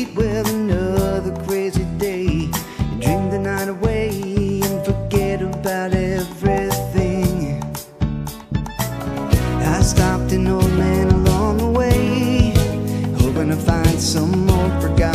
meet with another crazy day. You dream the night away and forget about everything. I stopped an old man along the way, hoping to find some old forgotten